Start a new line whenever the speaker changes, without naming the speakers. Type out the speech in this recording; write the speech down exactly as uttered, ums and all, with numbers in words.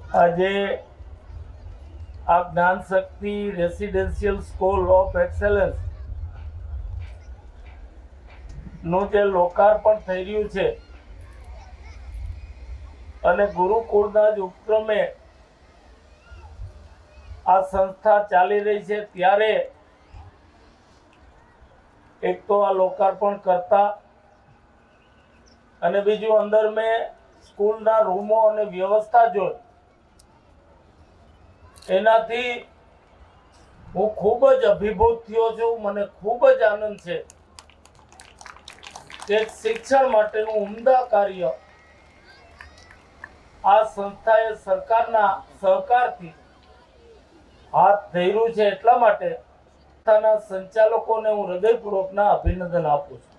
આજે આ Gyan Shakti residential school of excellence નું જે લોકાર્પણ થઈ રહ્યું છે અને ગુરુકુળના જ ઉપક્રમે આ સંસ્થા ચાલી રહી છે, ત્યારે એક તો આ લોકાર્પણ કરતા અને બીજું અંદર મેં સ્કૂલના રૂમો અને વ્યવસ્થા જોઈ, એનાથી હું ખૂબ જ અભિભૂત થયો છું। મને ખૂબ જ આનંદ છે કે શિક્ષણ માટેનું ઉમદા કાર્ય આ સંસ્થાએ સરકારના સહકારથી હાથ ધર્યું છે। એટલા માટે સંસ્થાના સંચાલકોને હું હૃદયપૂર્વકના અભિનંદન આપું છું।